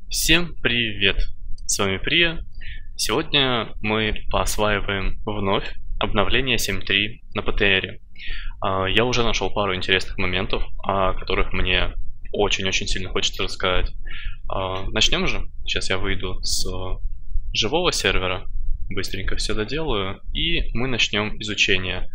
Всем привет! С вами Прия. Сегодня мы поосваиваем вновь обновление 7.3 на ПТРе. Я уже нашел пару интересных моментов, о которых мне очень-очень сильно хочется рассказать. Начнем же. Сейчас я выйду с живого сервера, быстренько все доделаю, и мы начнем изучение.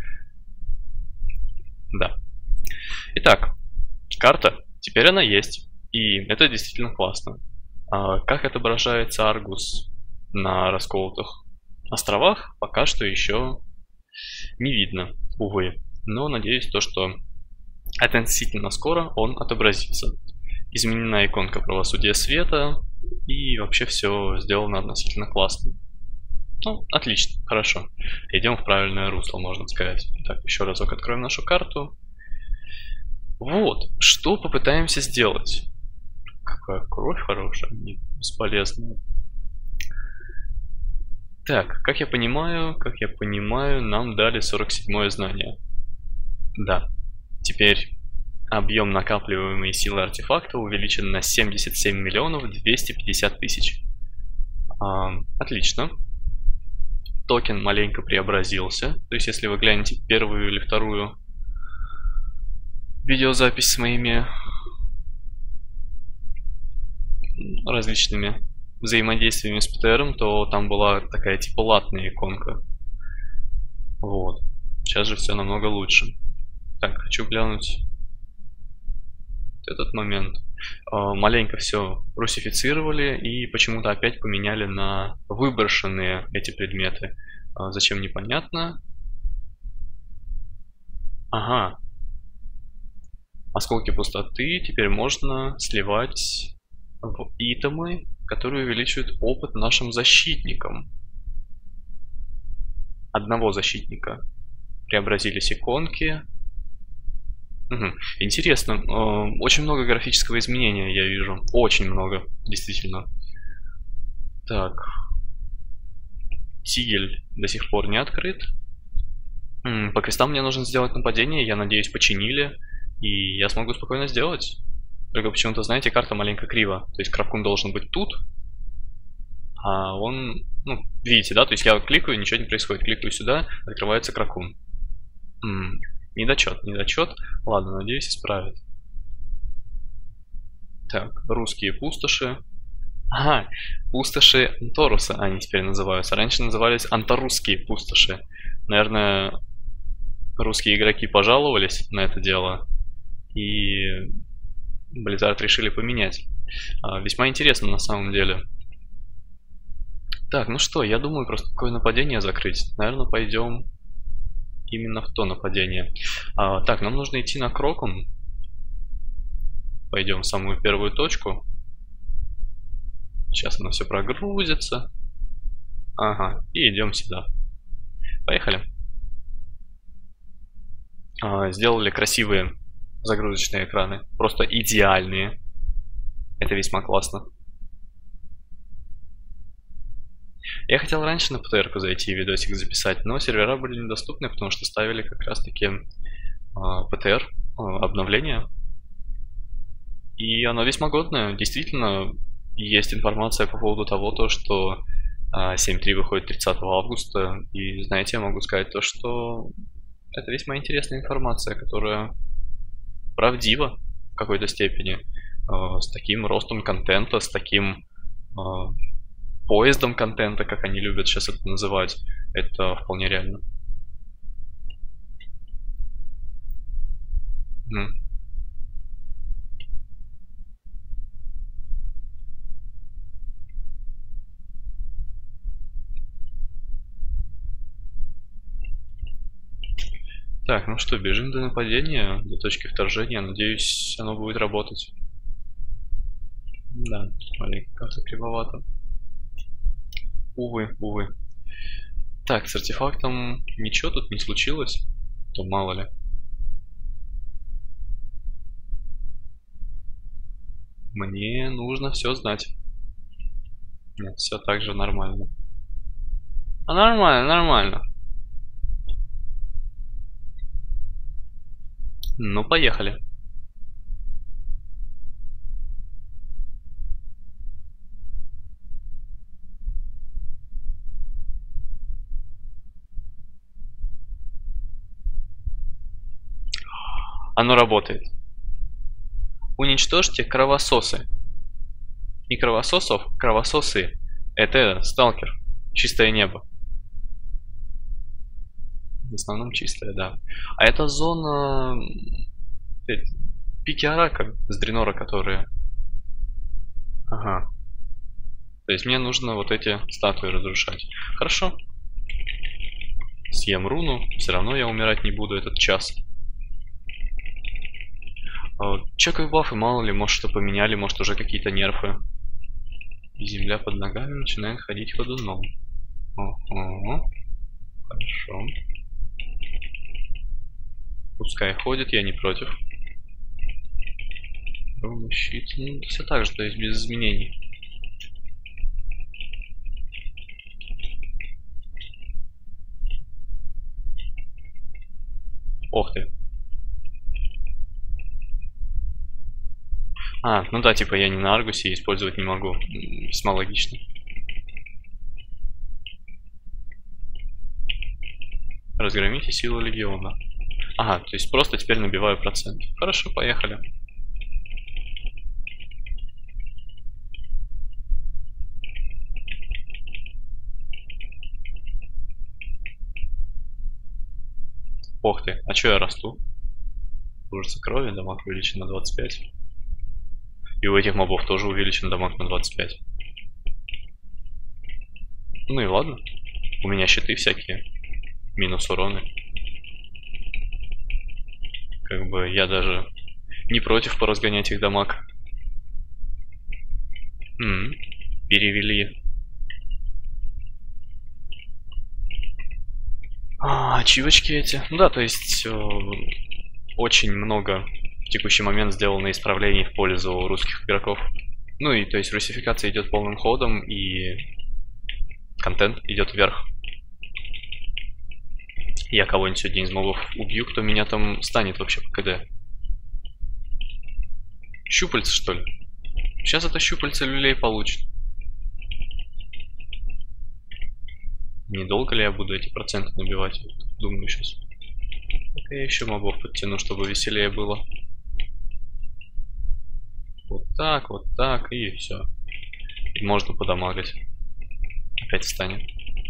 Да. Итак, карта. Теперь она есть, и это действительно классно. Как отображается Аргус на расколотых островах, пока что еще не видно, увы. Но надеюсь, что относительно скоро он отобразится. Изменена иконка правосудия света, и вообще все сделано относительно классно. Ну, отлично, хорошо. Идем в правильное русло, можно сказать. Так, еще разок откроем нашу карту. Вот, что попытаемся сделать. Какая кровь хорошая, не бесполезная. Так, как я понимаю, нам дали 47-е знание. Да. Теперь объем накапливаемой силы артефакта увеличен на 77 миллионов 250 тысяч. Отлично. Токен маленько преобразился. То есть, если вы глянете первую или вторую видеозапись с моими различными взаимодействиями с ПТРом, то там была такая типа латная иконка. Вот. Сейчас же все намного лучше. Так, хочу глянуть этот момент. Маленько все русифицировали и почему-то опять поменяли на выброшенные эти предметы. Зачем, непонятно. Ага. Осколки пустоты теперь можно сливать в итемы, которые увеличивают опыт нашим защитникам. Одного защитника. Преобразились иконки. Угу. Интересно. Очень много графического изменения я вижу. Очень много, действительно. Так. Тигель до сих пор не открыт. По крестам мне нужно сделать нападение. Я надеюсь, починили. И я смогу спокойно сделать. Только почему-то, знаете, карта маленько криво. То есть Кракун должен быть тут. А он... Ну, видите, да? То есть я кликаю, ничего не происходит. Кликаю сюда, открывается Кракун. Недочет. Ладно, надеюсь, исправят. Так, русские пустоши. Ага, пустоши Анторуса они теперь называются. Раньше назывались антарусские пустоши. Наверное, русские игроки пожаловались на это дело. И Blizzard решили поменять. Весьма интересно на самом деле. Так, ну что, я думаю просто такое нападение закрыть. Наверное, пойдем именно в то нападение. Так, нам нужно идти на Крокун. Пойдем в самую первую точку. Сейчас оно все прогрузится. Ага, и идем сюда. Поехали. Сделали красивые загрузочные экраны. Просто идеальные. Это весьма классно. Я хотел раньше на ПТР-ку зайти и видосик записать, но сервера были недоступны, потому что ставили как раз-таки ПТР, обновление. И оно весьма годное. Действительно, есть информация по поводу того, что 7.3 выходит 30 августа. И знаете, я могу сказать то, что это весьма интересная информация, которая правдива в какой-то степени. С таким ростом контента, с таким поездом контента, как они любят сейчас это называть, это вполне реально. Так, ну что, бежим до нападения, до точки вторжения. Надеюсь, оно будет работать. Да, маленько как-то кривовато. Увы. Так, с артефактом ничего тут не случилось, то мало ли. Мне нужно все знать. Нет, все так же нормально. Нормально. Ну, поехали. Оно работает. Уничтожьте кровососы. Не кровососов, кровососы. Это сталкер. Чистое небо. В основном чистое, да. А это зона... Пики Арака с Дренора, которые... Ага. То есть мне нужно вот эти статуи разрушать. Хорошо. Съем руну. Все равно я умирать не буду этот час. Чекаю бафы, мало ли, может что поменяли, может уже какие-то нерфы. Земля под ногами начинает ходить ходуном. Ого. Хорошо. Пускай ходит, я не против. Щит. Ну, все так же, то есть без изменений. Ох ты. А, ну да, типа я не на Аргусе, использовать не могу. Весьма логично. Разгромите силу легиона. Ага, то есть просто теперь набиваю процент. Хорошо, поехали. Ох ты, а чё я расту? Лужица крови, дамаг увеличен на 25. И у этих мобов тоже увеличен дамаг на 25. Ну и ладно. У меня щиты всякие. Минус уроны. Как бы я даже не против поразгонять их дамаг. Перевели. Ачивочки эти. Ну да, то есть очень много в текущий момент сделано исправлений в пользу русских игроков. Ну и то есть русификация идет полным ходом, и контент идет вверх. Я кого-нибудь сегодня из мобов убью, кто меня там станет вообще по КД. Щупальца, что ли? Сейчас это щупальца люлей получит. Недолго ли я буду эти проценты набивать? Думаю сейчас. Так я еще мобов подтяну, чтобы веселее было. Вот так, и все. И можно подамагать. Опять встанет.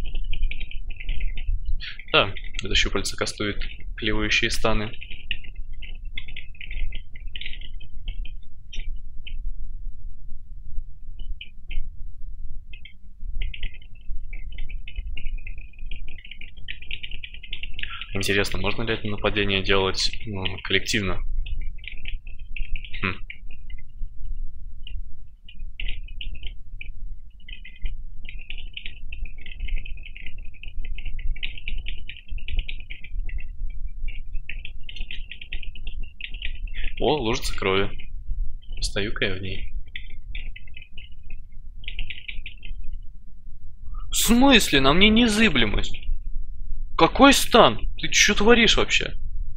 Да, это щупальца кастует клевающие станы. Интересно, можно ли это нападение делать коллективно? О, лужица крови. Стою-ка я в ней. В смысле? На мне незыблемость. Какой стан? Ты что творишь вообще?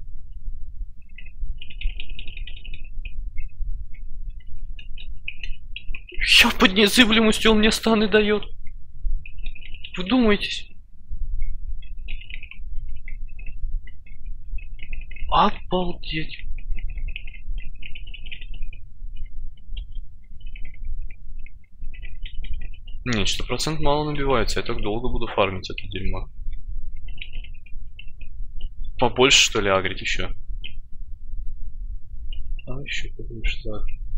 Я под незыблемостью, он мне станы дает. Вдумайтесь. Обалдеть. Не, что процент мало набивается, я так долго буду фармить это дерьмо. Побольше, что ли, агрить еще? А еще побольше, так.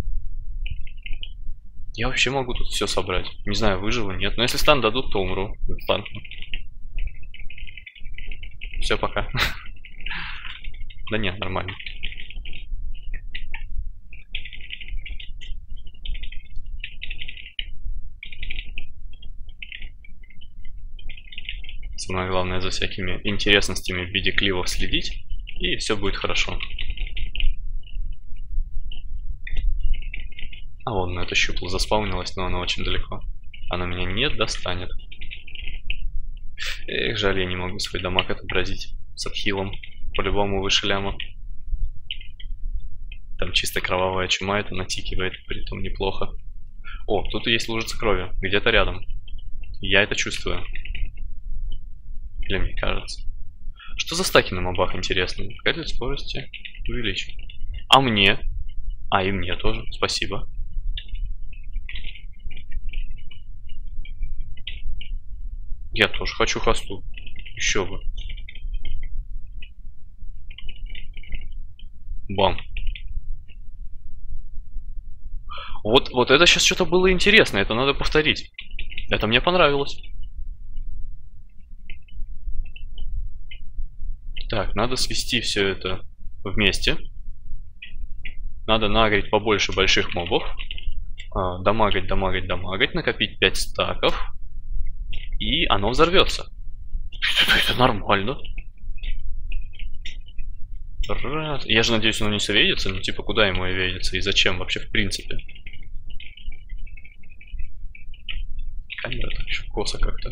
Я вообще могу тут все собрать. Не знаю, выживу, нет. Но если стан дадут, то умру. Все, пока. Да нет, нормально. Самое главное за всякими интересностями в виде кливов следить, и все будет хорошо. А вон, на это щупло заспаунилось, но оно очень далеко. Оно меня не достанет. Эх, жаль, я не могу свой дамаг отобразить с отхилом. По-любому выше ляма. Там чисто кровавая чума, это натикивает, притом неплохо. О, тут и есть лужица крови, где-то рядом. Я это чувствую. Или мне кажется. Что за стаки на мобах, интересно? Показатель скорости увеличить. А мне? А, и мне тоже. Спасибо. Я тоже хочу хосту. Еще бы. Бам. Вот это сейчас что-то было интересно. Это надо повторить. Это мне понравилось. Так, надо свести все это вместе. Надо нагреть побольше больших мобов. Дамагать, дамагать, дамагать. Накопить 5 стаков. И оно взорвется. Это нормально. Раз. Я же надеюсь, оно не соведется. Ну, типа, куда ему ведется и зачем вообще в принципе? Камера так еще косо как-то.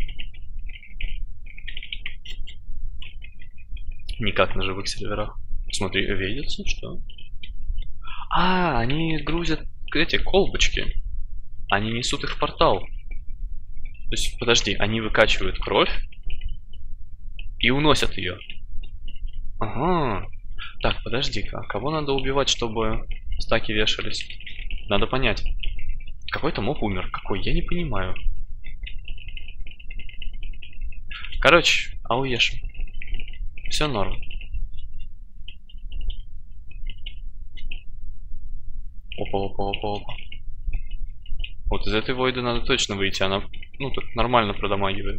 Не как на живых серверах. Смотри, ведется, что? А, они грузят эти колбочки. Они несут их в портал. То есть, подожди, они выкачивают кровь и уносят ее. Ага. Так, подожди-ка, а кого надо убивать, чтобы стаки вешались? Надо понять. Какой-то моб умер. Какой? Я не понимаю. Короче, ауешим. Все норм. Опа, опа, опа, опа. Вот из этой войды надо точно выйти. Она, ну, так нормально продамагивает.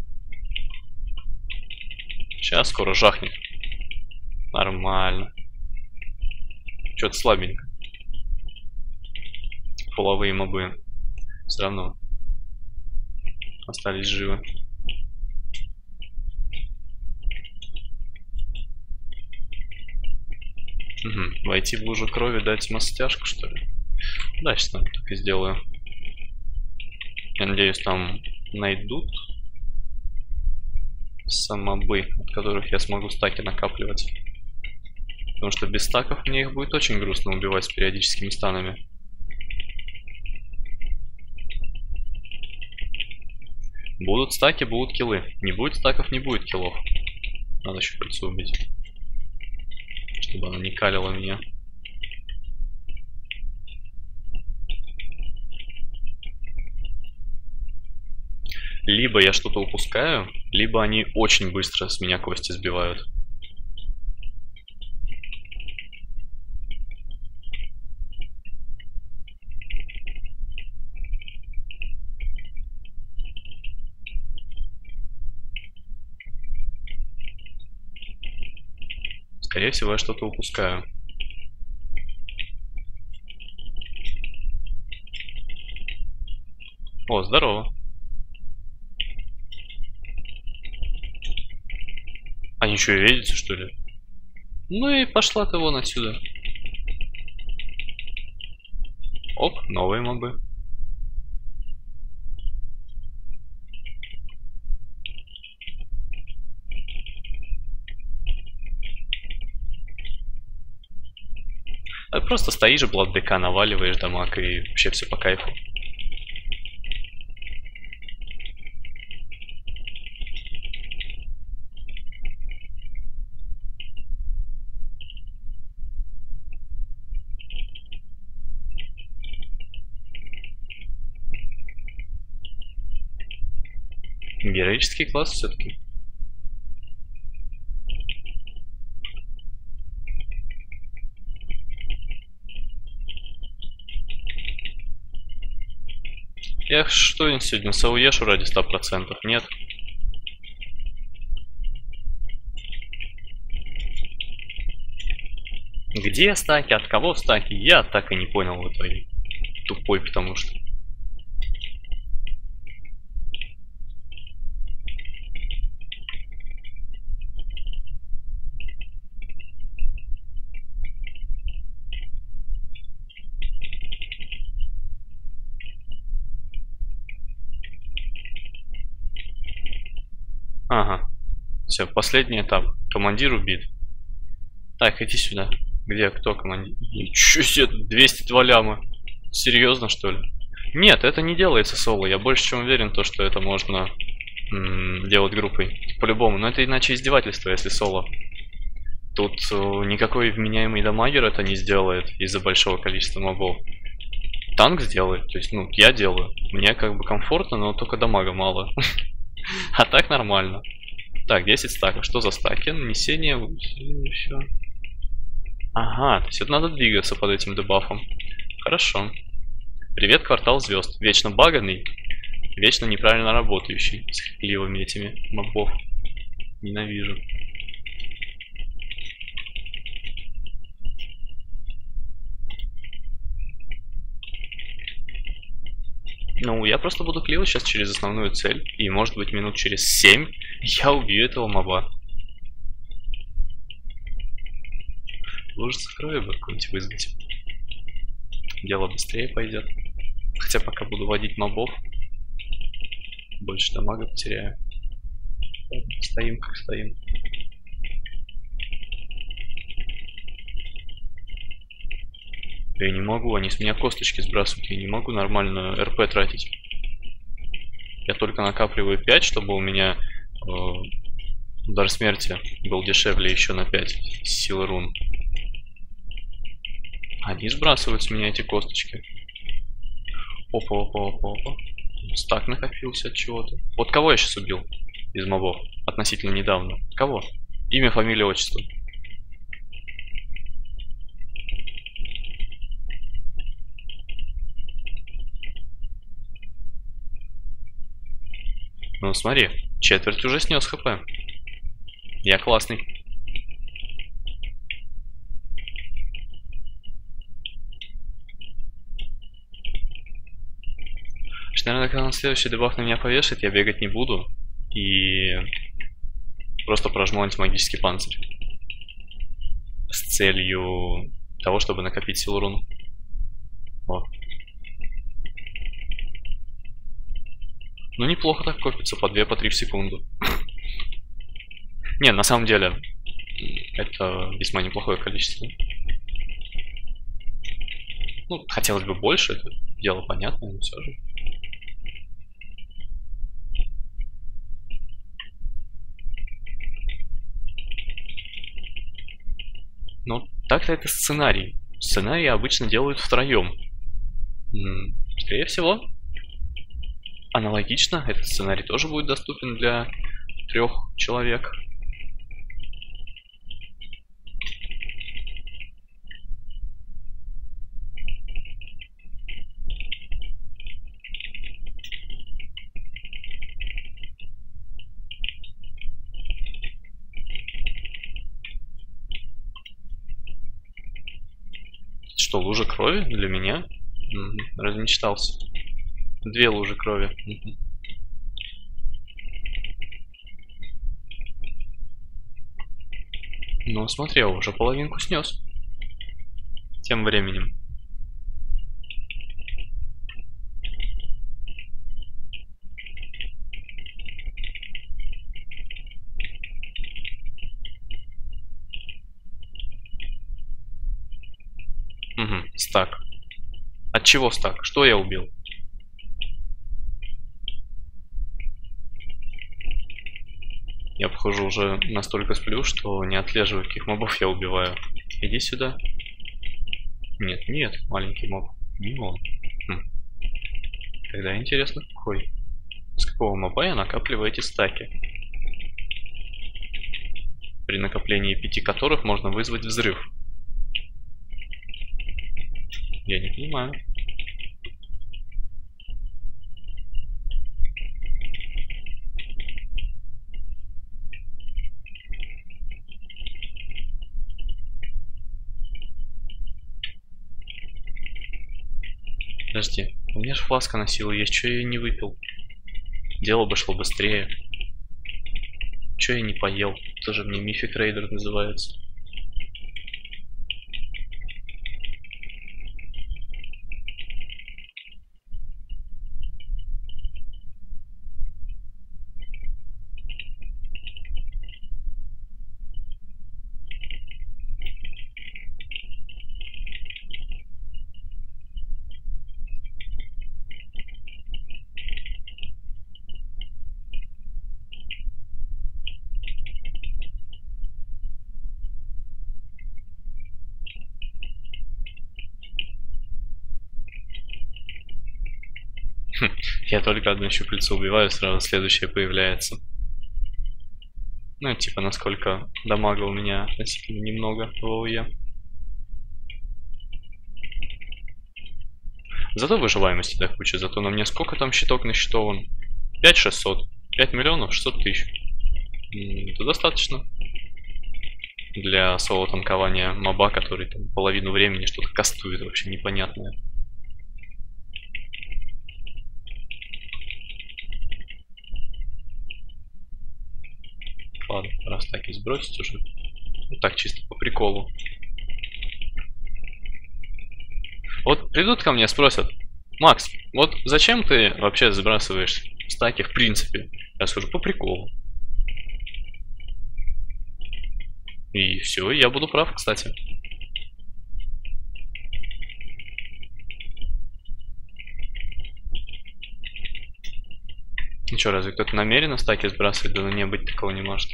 Сейчас скоро жахнет. Нормально. Что-то слабенько. Фуловые мобы все равно остались живы. Угу. Войти в лужу крови, дать мастяжку, что ли? Да, сейчас так и сделаю. Я надеюсь, там найдут самобы, от которых я смогу стаки накапливать. Потому что без стаков мне их будет очень грустно убивать с периодическими станами. Будут стаки, будут киллы. Не будет стаков, не будет киллов. Надо еще кольцо убить. Чтобы она не калила меня. Либо я что-то упускаю, либо они очень быстро с меня кости сбивают. Скорее всего, я что-то упускаю. О, здорово. Они что, и видите, что ли? Ну и пошла ты вон отсюда. Оп, новые мобы. Просто стоишь, Blood ДК, наваливаешь дамаг и вообще все по кайфу. Героический класс все-таки. Я что-нибудь сегодня сауешу ради 100%? Нет. Где стаки? От кого стаки? Я так и не понял в итоге. Тупой, потому что. Ага. Все, последний этап. Командир убит. Так, иди сюда. Где, кто командир? Ничего себе, 202 ляма. Серьезно, что ли? Нет, это не делается соло. Я больше чем уверен, то, что это можно делать группой. По-любому. Но это иначе издевательство, если соло. Тут никакой вменяемый дамагер это не сделает из-за большого количества мобов. Танк сделает, то есть, ну, я делаю. Мне как бы комфортно, но только дамага мало. А так нормально. Так, 10 стаков. Что за стаки? Нанесение, все. Ага, то есть это надо двигаться под этим дебафом. Хорошо. Привет, квартал звезд. Вечно баганный, вечно неправильно работающий. С хипливыми этими мобов. Ненавижу. Ну, я просто буду клеить сейчас через основную цель. И может быть минут через 7 я убью этого моба. Лужица крови бы какую-нибудь вызвать. Дело быстрее пойдет. Хотя пока буду водить мобов, больше дамага потеряю. Стоим как стоим. Я не могу, они с меня косточки сбрасывают. Я не могу нормально РП тратить. Я только накапливаю 5, чтобы у меня удар смерти был дешевле еще на 5 силы рун. Они сбрасывают с меня эти косточки. Опа. Стак накопился от чего-то. Вот кого я сейчас убил из мобов относительно недавно? Кого? Имя, фамилия, отчество. Ну смотри, четверть уже снес хп. Я классный. Наверное, когда он следующий дебаф на меня повешает, я бегать не буду. И просто прожму антимагический панцирь. С целью того, чтобы накопить силу рун. О. Ну неплохо так копится, по 2-3 в секунду. Не, на самом деле, это весьма неплохое количество. Ну, хотелось бы больше, это дело понятное, но все же. Ну, так-то это сценарий. Сценарий обычно делают втроем. Скорее всего, аналогично, этот сценарий тоже будет доступен для 3 человек. Что, лужа крови для меня? Размечтался. 2 лужи крови. Ну, смотри, уже половинку снес. Тем временем. Угу, стак. От чего стак? Что я убил? Я, похоже, уже настолько сплю, что не отслеживаю, каких мобов я убиваю. Иди сюда. Нет, маленький моб. Не он. Тогда интересно, какой. С какого моба я накапливаю эти стаки? При накоплении 5 которых можно вызвать взрыв. Я не понимаю. Подожди, у меня же фласка на силу есть, что я ее не выпил? Дело бы шло быстрее. Че я не поел? Тоже мне Мифик Рейдер называется. Я только одно щупальце убиваю, сразу следующее появляется. Ну, типа, насколько дамага у меня относительно немного в ОУЕ. Зато выживаемости до кучи, зато на мне сколько там щиток насчитован? 5600. 5 миллионов 600 тысяч. Это достаточно. Для соло-танкования моба, который там половину времени что-то кастует вообще непонятное. Ладно, раз так и сбросить уже. Вот так чисто по приколу. Вот придут ко мне, спросят: Макс, вот зачем ты вообще сбрасываешь стаки в принципе? Я скажу: по приколу. И все, я буду прав, кстати. Ну что, разве кто-то намеренно стаки сбрасывает? Да не быть, такого не может.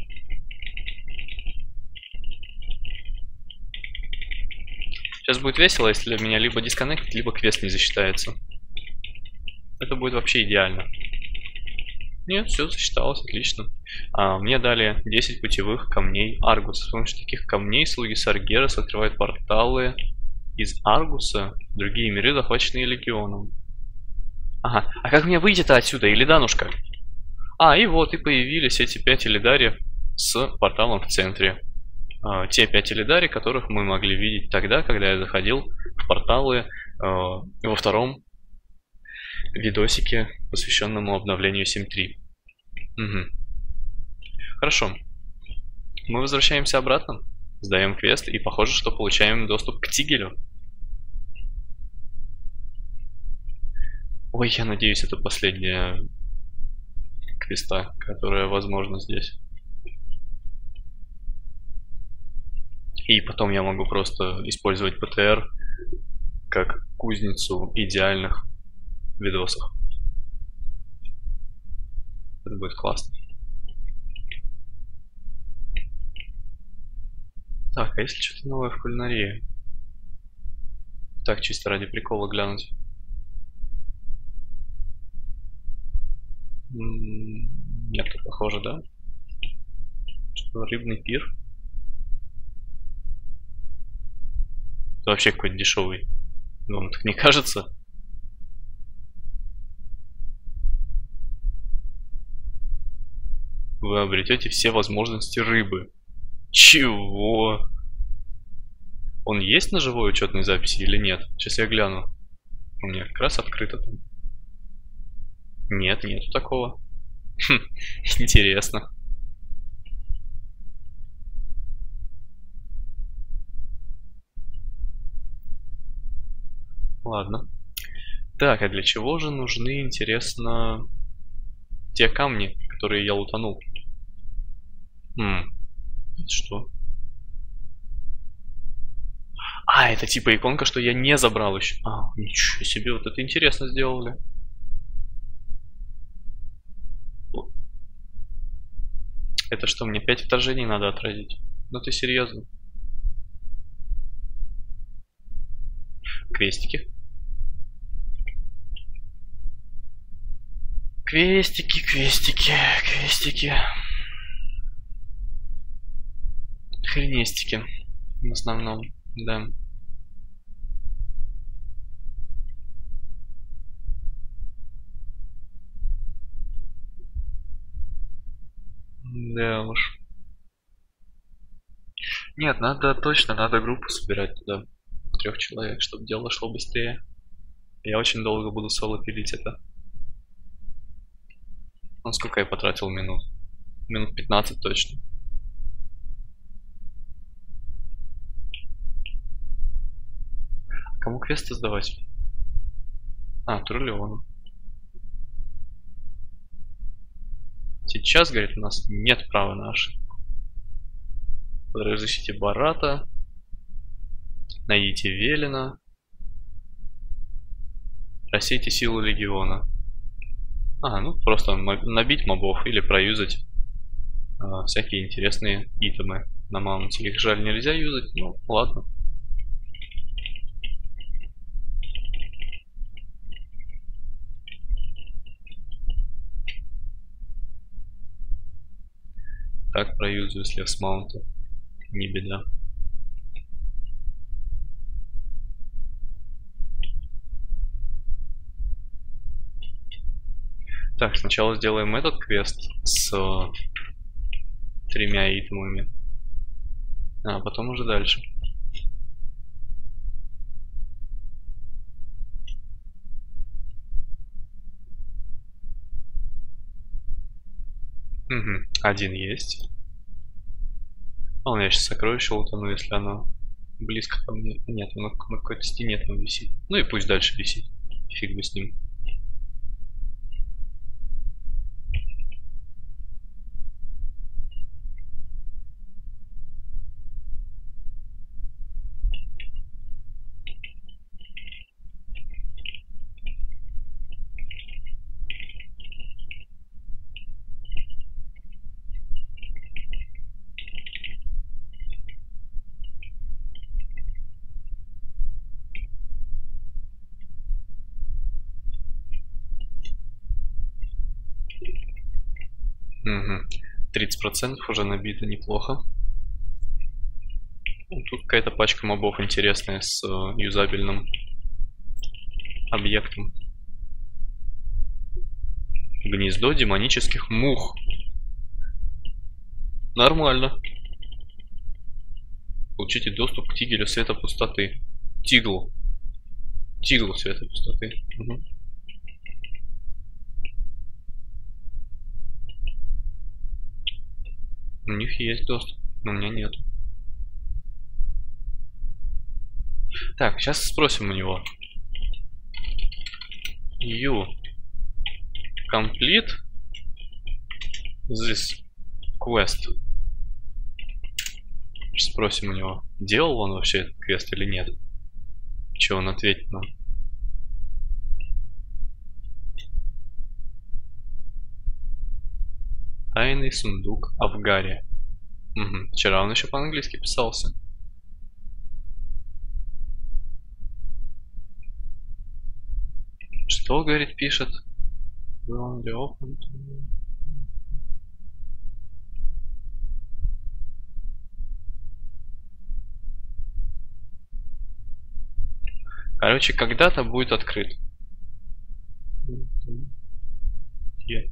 Сейчас будет весело, если меня либо дисконнектит, либо квест не засчитается. Это будет вообще идеально. Нет, все засчиталось, отлично. Мне дали 10 путевых камней Аргуса. С помощью таких камней слуги Саргерас открывают порталы из Аргуса в другие миры, захваченные Легионом. Ага, а как мне выйти-то отсюда, Илиданушка? И вот и появились эти 5 Элидари с порталом в центре. Те 5 Элидари, которых мы могли видеть тогда, когда я заходил в порталы во втором видосике, посвященному обновлению 7.3. Угу. Хорошо. Мы возвращаемся обратно, сдаем квест и похоже, что получаем доступ к Тигелю. Ой, я надеюсь, это последняя квеста, которая возможна здесь. И потом я могу просто использовать ПТР как кузницу идеальных видосов. Это будет классно. Так, а если что-то новое в кулинарии? Так, чисто ради прикола глянуть. Нет, похоже, да? Что, рыбный пир? Это вообще какой-то дешевый. Вам так не кажется? Вы обретете все возможности рыбы. Чего? Он есть на живой учетной записи или нет? Сейчас я гляну. У меня как раз открыто там. Нет, нету такого. Интересно. Ладно. Так, а для чего же нужны, интересно, те камни, которые я лутанул? Что? Это типа иконка, что я не забрал еще. Ничего себе, вот это интересно сделали. Это что, мне 5 вторжений надо отразить? Ну ты серьезно? Квестики. Квестики, квестики, квестики. Хренестики. В основном, да. Да уж. Нет, надо группу собирать туда. 3 человек, чтобы дело шло быстрее. Я очень долго буду соло пилить это. Ну, сколько я потратил минут? Минут 15 точно. Кому квесты сдавать? Триллиону. Сейчас, говорит, у нас нет права на ошибку. Разыщите Барата. Найдите Велина. Рассейте силу Легиона. Ну просто набить мобов или проюзать всякие интересные итемы на маунте. Их жаль нельзя юзать, ну ладно. так проюзаю с левс маунта. Не беда. Так, сначала сделаем этот квест с 3 итемами, а потом уже дальше. Угу, один есть. А у меня сейчас сокровище утону, если оно близко ко мне. Нет, оно на какой-то стене там висит. Ну и пусть дальше висит. Фиг бы с ним. Угу. 30% уже набито, неплохо. Тут какая-то пачка мобов интересная с юзабельным объектом. Гнездо демонических мух. Нормально. Получите доступ к тигелю света пустоты. Тиглу. Тиглу света пустоты. Угу. У них есть доступ, но у меня нет. Так, сейчас спросим у него. You complete this quest. Спросим у него, делал он вообще этот квест или нет. Че он ответит нам? Тайный сундук Авгари. Угу. Вчера он еще по-английски писался. Что, говорит, пишет? Короче, когда-то будет открыт. Yes.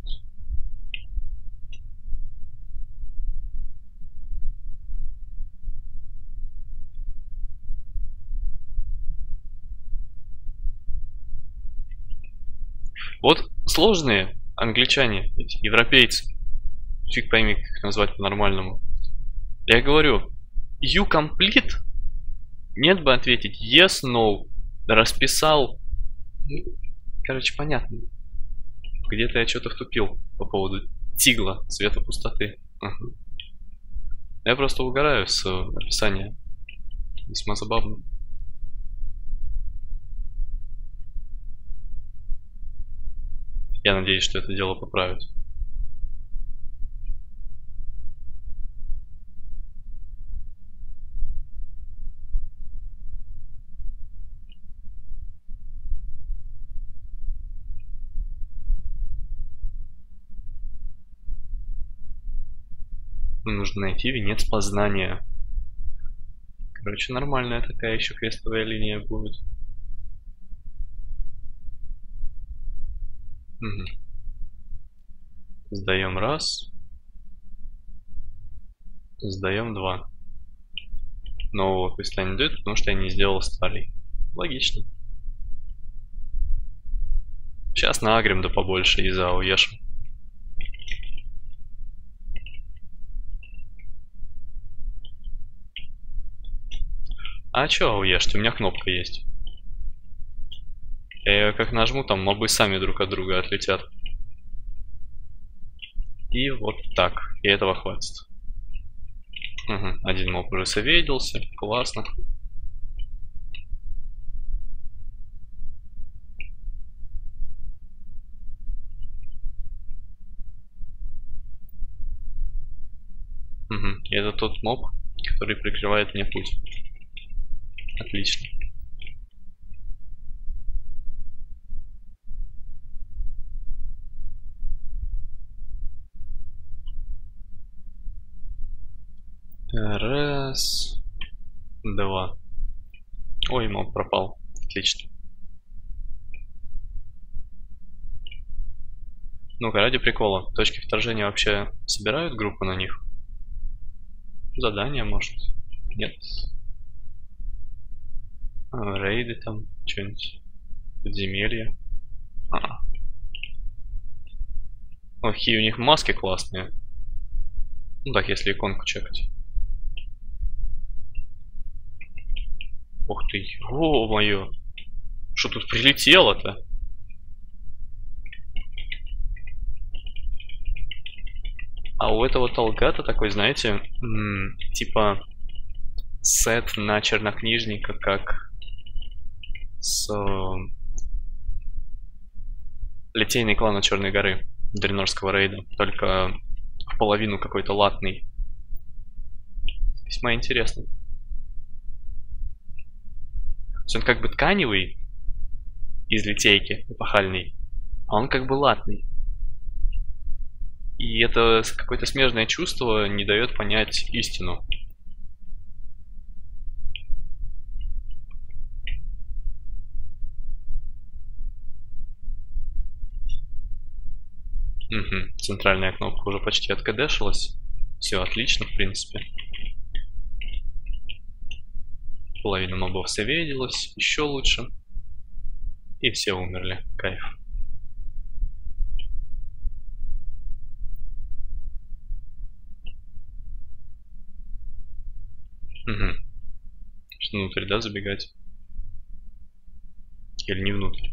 Вот сложные англичане, эти европейцы, фиг пойми, как их назвать по-нормальному. Я говорю, you complete? Нет бы ответить yes, no. Расписал. Короче, понятно. Где-то я что-то втупил по поводу тигла, цвета пустоты. Угу. Я просто угораю с описания. Весьма забавно. Я надеюсь, что это дело поправят. Нужно найти венец познания. Короче, нормальная такая еще квестовая линия будет. Угу. Сдаем раз. Сдаем два. Нового квеста не дают, потому что я не сделал старый. Логично. Сейчас нагрем да побольше и за уешем. А чё уешьте? У меня кнопка есть. Я ее как нажму, там мобы сами друг от друга отлетят. И вот так. И этого хватит. Угу. Один моб уже соведелся. Классно. Угу. И это тот моб, который прикрывает мне путь. Отлично. Раз, два. Ой, моб пропал. Отлично. Ну-ка, ради прикола. Точки вторжения вообще собирают группу на них? Задание, может? Нет. Рейды там, что-нибудь. Подземелья. Ой, какие у них маски классные. Ну так, если иконку чекать. Ух ты, о моё. Что тут прилетело-то? А у этого Талгата такой, знаете, типа сет на чернокнижника, как с Литейный клан от Черной горы, Дренорского рейда, только в половину какой-то латный. Весьма интересно. То есть он как бы тканевый из литейки, эпохальный, а он как бы латный. И это какое-то смежное чувство не дает понять истину. Угу. Центральная кнопка уже почти откадешилась. Все отлично, в принципе. Половина мобов соведилась, еще лучше. И все умерли. Кайф. Угу. Что внутрь, да, забегать? Или не внутрь?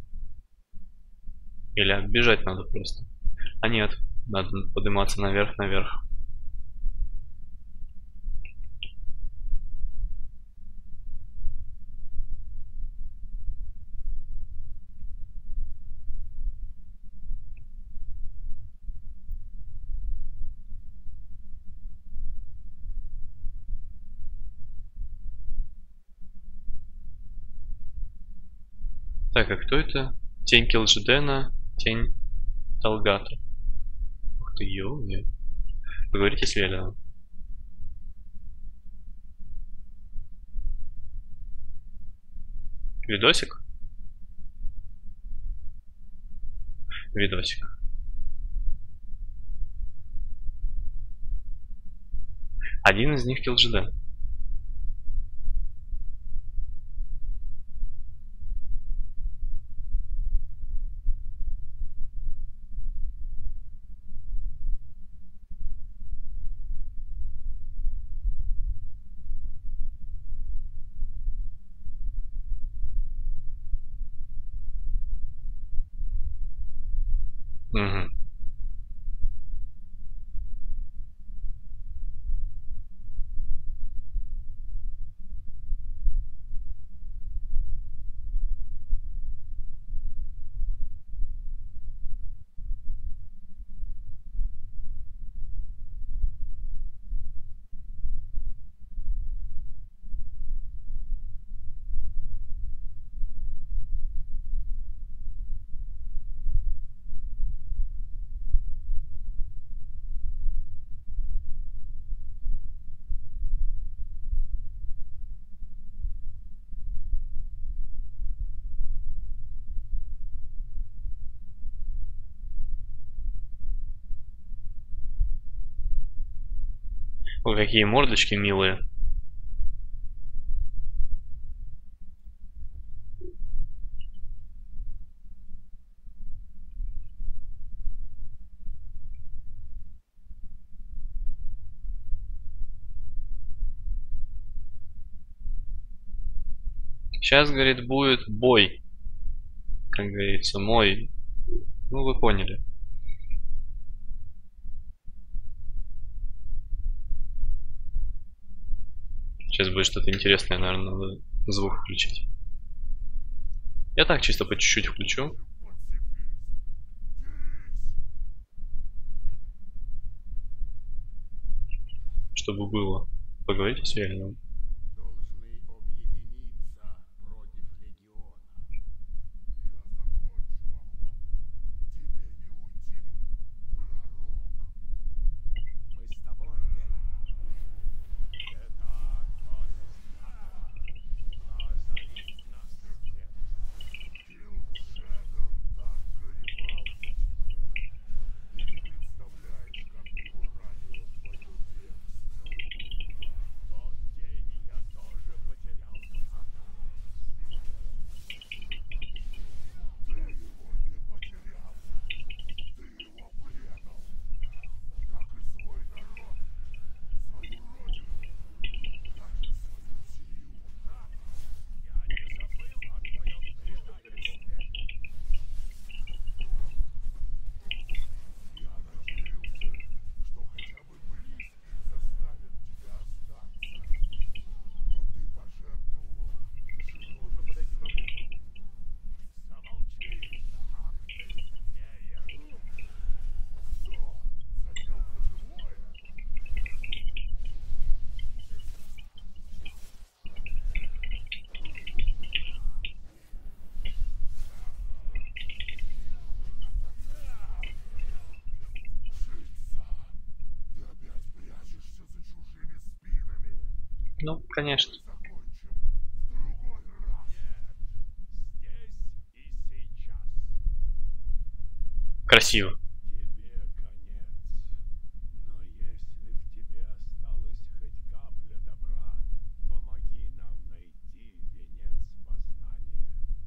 Или оббежать надо просто? А нет, надо подниматься наверх. Так, а кто это? Тень Килджедена, тень Талгата. Ух ты, ё-моё. Поговорите с Велианом. Видосик? Видосик. Один из них Килджеден. Угу. Ой, какие мордочки милые. Сейчас, говорит, будет бой. Как говорится, мой. Ну, вы поняли. Сейчас будет что-то интересное, наверное, надо звук включить. Я так чисто по чуть-чуть включу. Чтобы было. Поговорите с Велианом. Должны объединиться против легиона. Мы с тобой, Велин. Это Ну, конечно. Закончим в другой раз. Нет, здесь и сейчас. Красиво. Тебе конец. Но если в тебе осталась хоть капля добра, помоги нам найти венец познания.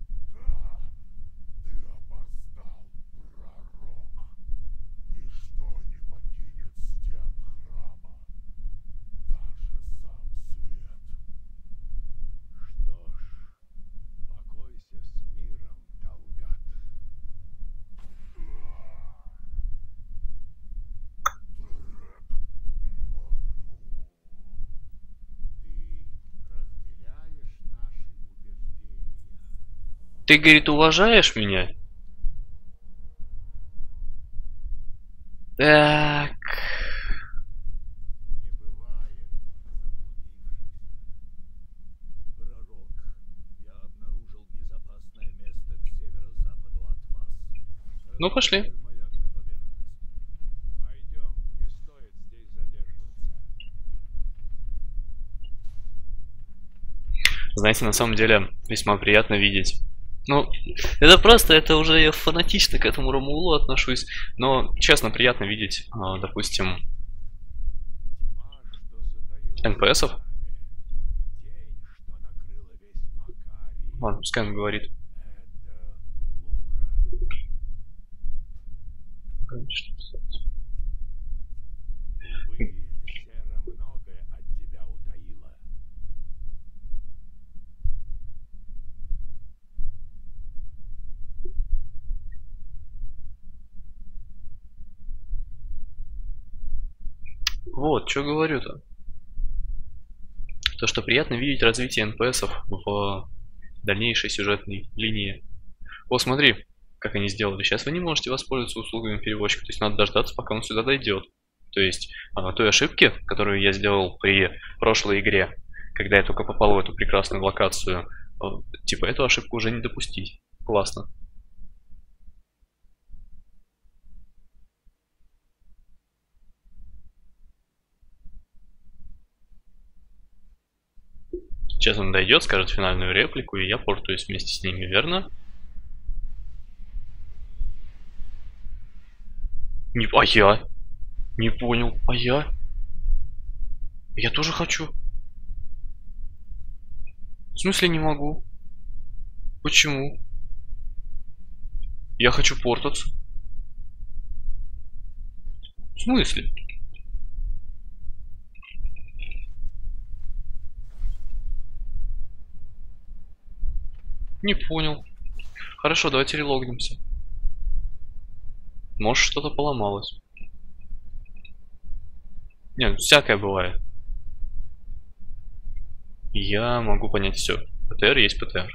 Ты опоздал, пророк. Ничто не покинет стен храма, даже сам свет. Что ж, покойся с миром, Талгат. Ты разделяешь наши убеждения? Ты, говорит, уважаешь меня? Так. Не бывает заблудившихся. Пророк, я обнаружил безопасное место к северо-западу от вас. Ну, пошли. Маяк на поверхность. Пойдем, не стоит здесь задерживаться. Знаете, на самом деле, весьма приятно видеть. Ну, это просто, это уже я фанатично к этому Ромулу отношусь. Но, честно, приятно видеть, допустим, Тьма, что затаила НПСов. над нами. Тень, что накрыла весь Макарий. Ладно, пускай он говорит. Это Лура. Увы, Сера многое от тебя утаила. Вот, что говорю-то. То, что приятно видеть развитие НПСов в дальнейшей сюжетной линии. О, смотри, как они сделали. Сейчас вы не можете воспользоваться услугами перевозчика, то есть надо дождаться, пока он сюда дойдет. То есть той ошибки, которую я сделал при прошлой игре, когда я только попал в эту прекрасную локацию, типа эту ошибку уже не допустить. Классно. Сейчас он дойдет, скажет финальную реплику, и я портуюсь вместе с ними, верно? Не, а я? Не понял. А я? Я тоже хочу. В смысле не могу? Почему? Я хочу портаться. В смысле? Не понял. Хорошо, давайте релогнемся. Может, что-то поломалось. Нет, всякое бывает. Я могу понять все. ПТР есть ПТР.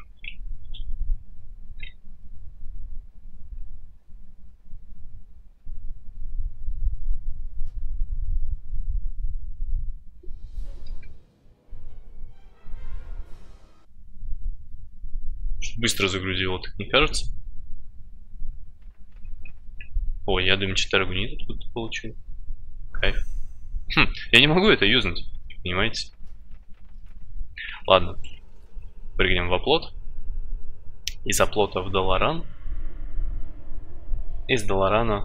Быстро загрузило, так не кажется? О, я дым-4 аргунит тут получил. Кайф. Я не могу это юзнуть, понимаете? Ладно. Прыгнем в оплот. Из оплота в Долоран. Из Долорана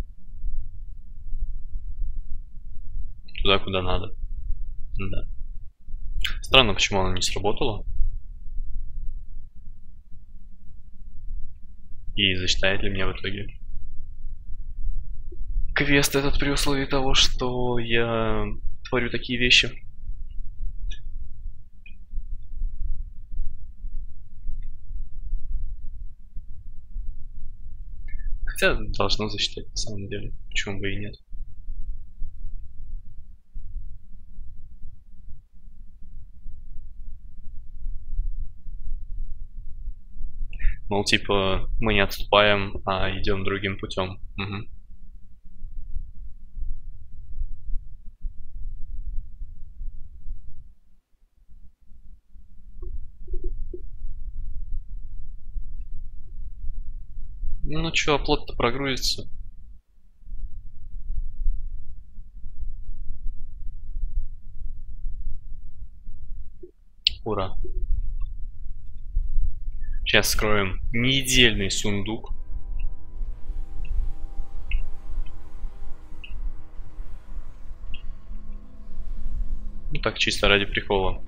туда, куда надо. Да. Странно, почему она не сработала. И засчитает ли мне в итоге квест этот при условии того, что я творю такие вещи. Хотя должно засчитать на самом деле. Почему бы и нет. Мол, типа, мы не отступаем, а идем другим путем. Угу. Ну чё, оплот-то прогрузится. Ура. Сейчас скроем недельный сундук. Ну так, чисто ради прикола.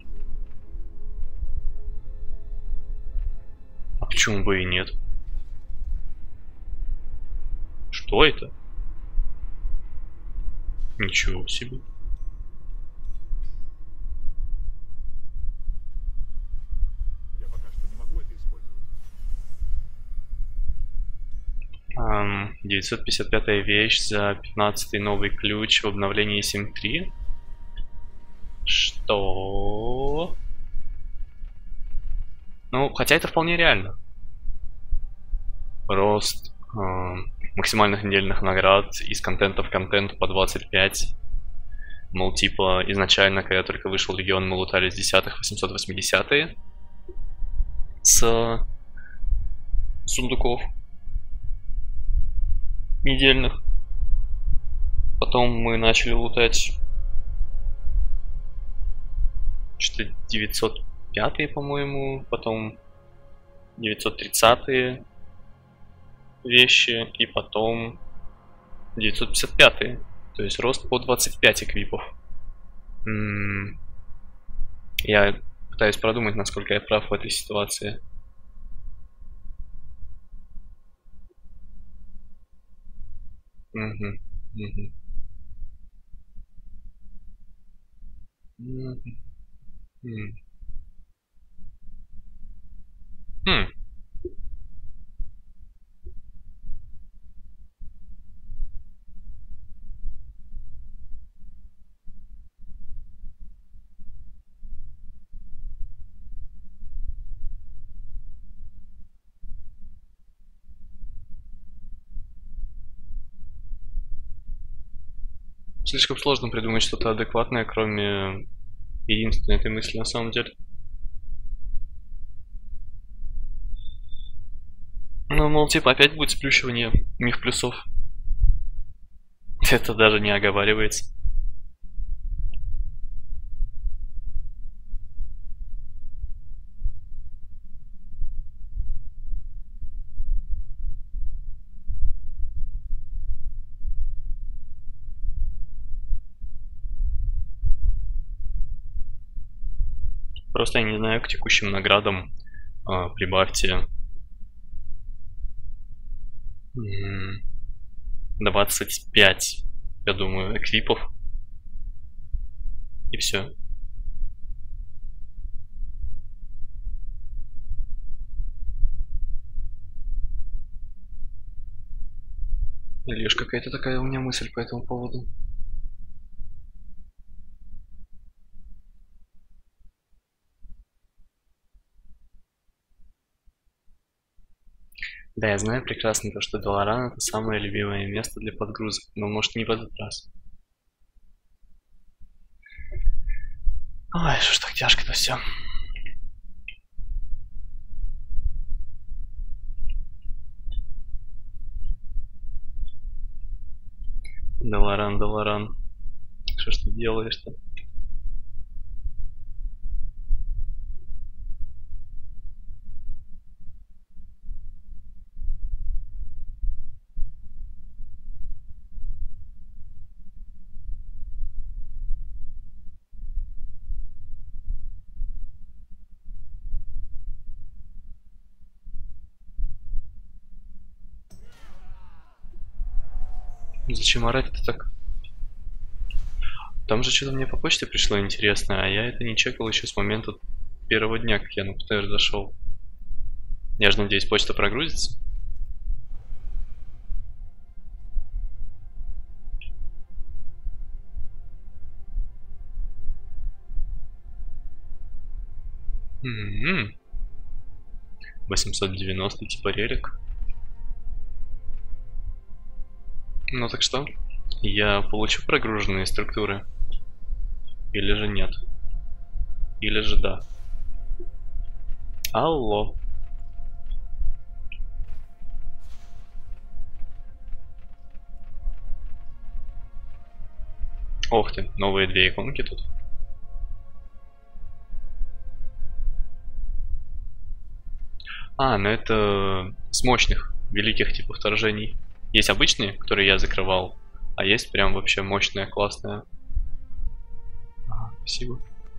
А почему бы и нет? Что это? Ничего себе. Я пока что не могу это использовать. 955-я вещь за 15-й новый ключ в обновлении 7.3. Что? Ну, хотя это вполне реально. Рост максимальных недельных наград из контента в контент по 25. Мол, типа, изначально, когда только вышел Легион, мы лутали с 10-х 880-е с сундуков недельных. Потом мы начали лутать что-то 905-е, по-моему, потом 930-е вещи и потом 955-е. То есть рост по 25 эквипов. Я пытаюсь продумать, насколько я прав в этой ситуации. Мгм, мгм. Мгм, м. Хм. Слишком сложно придумать что-то адекватное, кроме единственной этой мысли на самом деле. Ну, мол, типа, опять будет сплющивание миф плюсов. Это даже не оговаривается. Просто я не знаю, к текущим наградам прибавьте 25, я думаю, эквипов. И все. Или лишь какая-то такая у меня мысль по этому поводу. Да, я знаю прекрасно то, что Долоран это самое любимое место для подгрузок, но может не в этот раз. Ой, что ж так тяжко-то все. Долоран, Долоран. Что ж ты делаешь-то? Зачем орать-то так? Там же что-то мне по почте пришло интересное, а я это не чекал еще с момента первого дня, как я на ПТР зашел. Я же надеюсь, почта прогрузится. М-м-м. 890 типа релик. Ну так что? Я получу прогруженные структуры? Или же нет? Или же да? Алло. Ох ты, новые две иконки тут. А, ну это с мощных, великих типов вторжений. Есть обычные, которые я закрывал, а есть прям вообще мощная, классная. Ага, спасибо.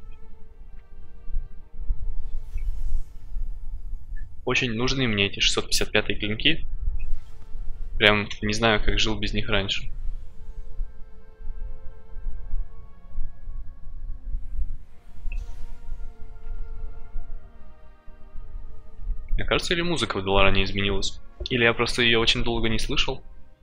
Очень нужны мне эти 655-е клинки. Прям не знаю, как жил без них раньше. Мне кажется, или музыка в Долоране изменилась? Или я просто ее очень долго не слышал?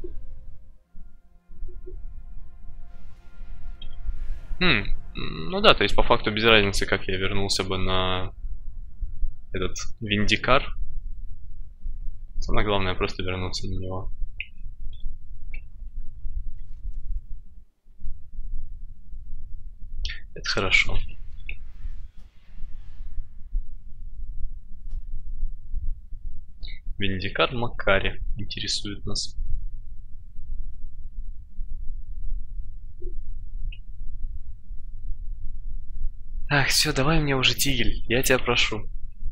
Ну да, то есть по факту без разницы, как я вернулся бы на этот Виндикар. Самое главное просто вернуться на него. Это хорошо. Виндикар Макари интересует нас. Так, все, давай мне уже Тигель, я тебя прошу.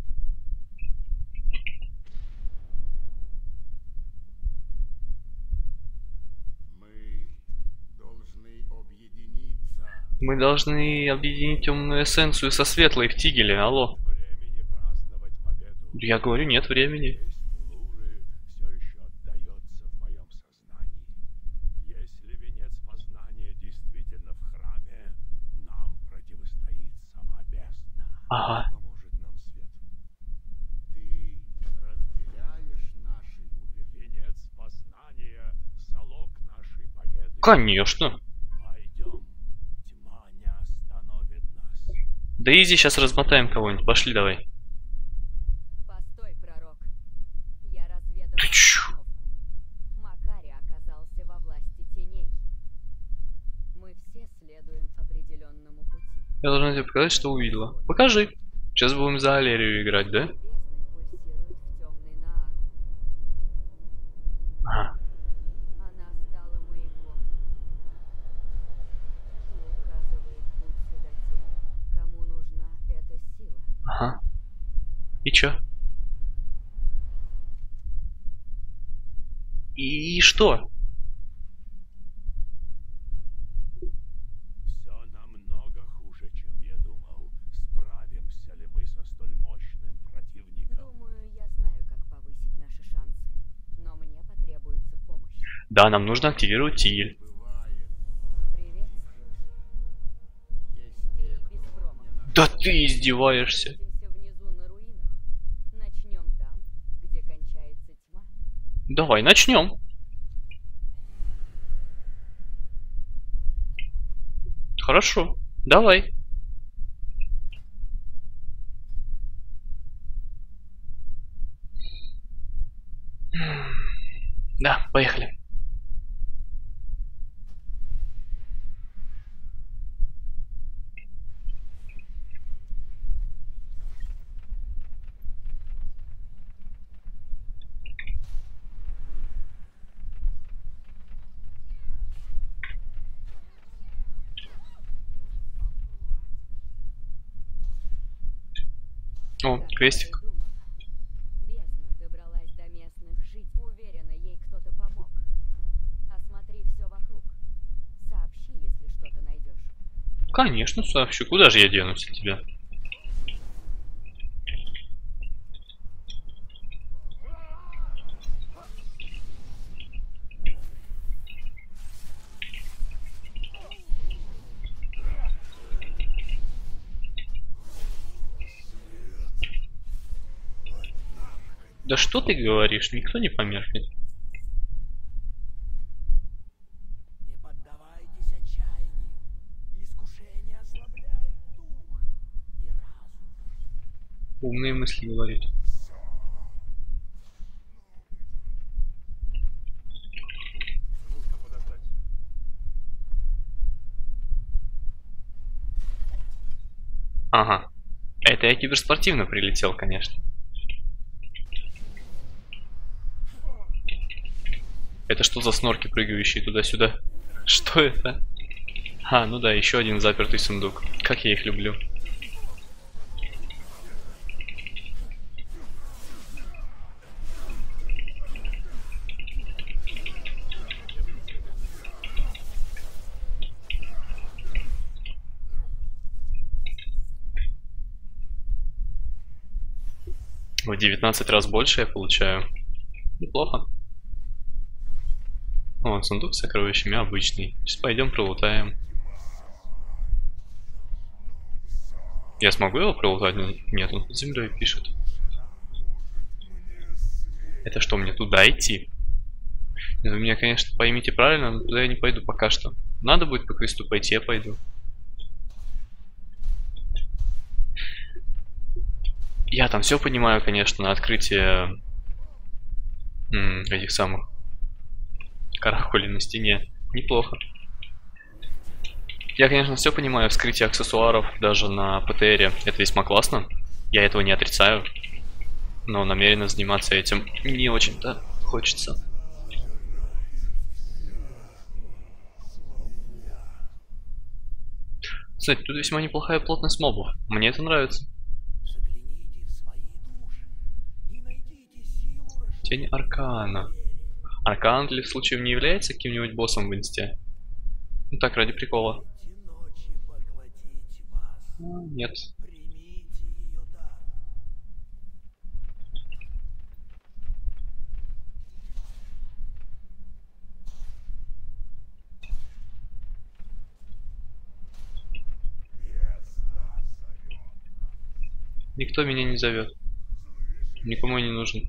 Мы должны объединить темную эссенцию со светлой в Тигеле, алло. Времени праздновать победу. Я говорю, нет времени. Весть лужи все еще отдается в моем сознании. Если венец познания действительно в храме, нам противостоит сама бездна. Ага. Поможет нам свет. Ты разделяешь наши убеждения. Венец познания — залог нашей победы. Конечно. Пойдем. Тьма не остановит нас. Да изи, сейчас размотаем кого-нибудь. Пошли давай. Постой, пророк. Я разведала Ты чё? обстановку. Макари оказался во власти теней. Мы все следуем определенному пути. Я должна тебе показать, что увидела. Покажи. Сейчас будем за Алерию играть, да? Бездны пульсирует в темный Наар. Ага. Она стала маяком. И указывает путь сюда тем, кому нужна эта сила. Ага. И чё? И что? Все намного хуже, чем я думал. Справимся ли мы со столь мощным противником? Думаю, я знаю, как повысить наши шансы. Но мне потребуется помощь. Да, нам нужно активировать Тигель. Приветствую. Ты без промаха. Да ты издеваешься. Встретимся внизу на руинах. Начнем там, где кончается тьма. Давай начнем. Хорошо. Давай. Да, поехали. О, Как крестик. я и думала. Бездна добралась до местных жителей. Уверена, ей кто-то помог. Осмотри все вокруг. Сообщи, если что-то найдешь. Конечно, сообщу. Куда же я денусь от тебя? Да что ты говоришь? Никто не померкнет. Не поддавайтесь отчаянию. Искушение ослабляет дух и разум. Умные мысли говорит. Нужно подождать. Ага. Это я киберспортивно прилетел, конечно. Это что за снорки, прыгающие туда-сюда? Что это? А, ну да, еще один запертый сундук. Как я их люблю. В 19 раз больше я получаю. Неплохо. О, сундук с сокровищами обычный. Сейчас пойдем пролутаем. Я смогу его пролутать? Нет, он под землей пишет. Это что, мне туда идти? Вы меня, конечно, поймите правильно, но туда я не пойду пока что. Надо будет по квесту пойти, я пойду. Я там все понимаю, конечно, на открытие этих самых каракулей на стене. Неплохо. Я, конечно, все понимаю, вскрытие аксессуаров даже на ПТРе. Это весьма классно. Я этого не отрицаю. Но намеренно заниматься этим не очень-то хочется. Кстати, тут весьма неплохая плотность мобов. Мне это нравится. Загляните в свои души и найдите силу Тень Аркана. Аркан для случаев не является каким-нибудь боссом в инсте? Ну так, ради прикола. расширить ночи поглотить вас. Нет. Примите ее дар. Никто меня не зовет. Никому я не нужен.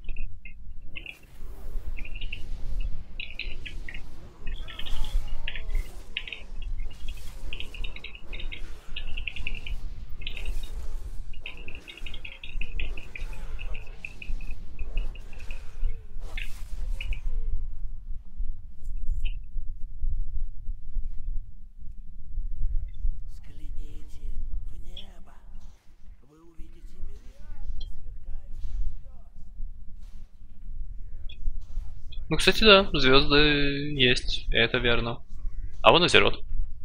Взгляните в небо. Вы увидите мириады сверкающих звезд. Ну, кстати, да, звезды есть, это верно. А вон Азерот.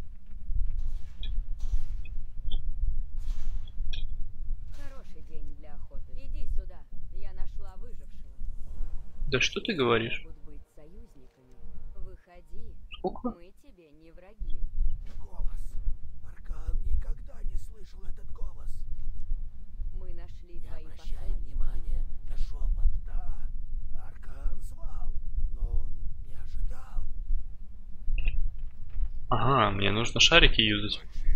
Хороший день для охоты. Иди сюда. Я нашла выжившего. Да что ты говоришь? Могут быть союзниками. Выходи. Сколько? Мы тебе не враги. Голос. Аркан никогда не слышал этот голос. Мы нашли Не твои обращай послания. внимания на шепот. Да, Аркан звал, но он не ожидал. Ага, мне нужно шарики юзать.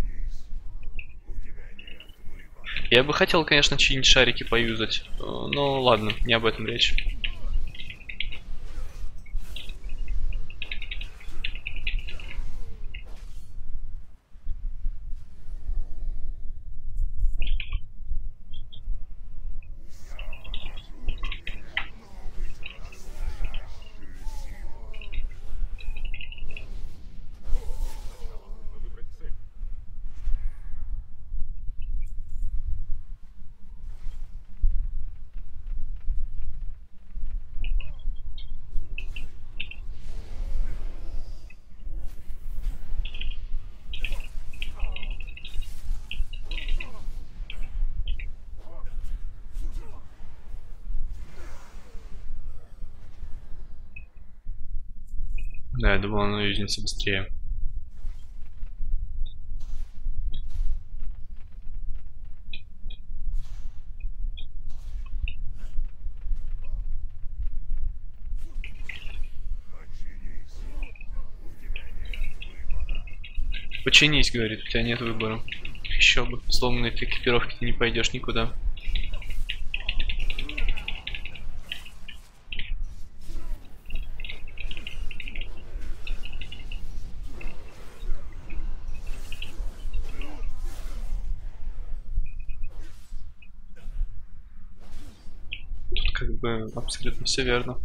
Я бы хотел, конечно, чьи-нибудь шарики поюзать. Но ладно, не об этом речь. Да, я думал, она юзнится быстрее. Починись, говорит, у тебя нет выбора. Еще бы. Сломанной ты экипировки ты не пойдешь никуда. Тут как бы абсолютно все верно.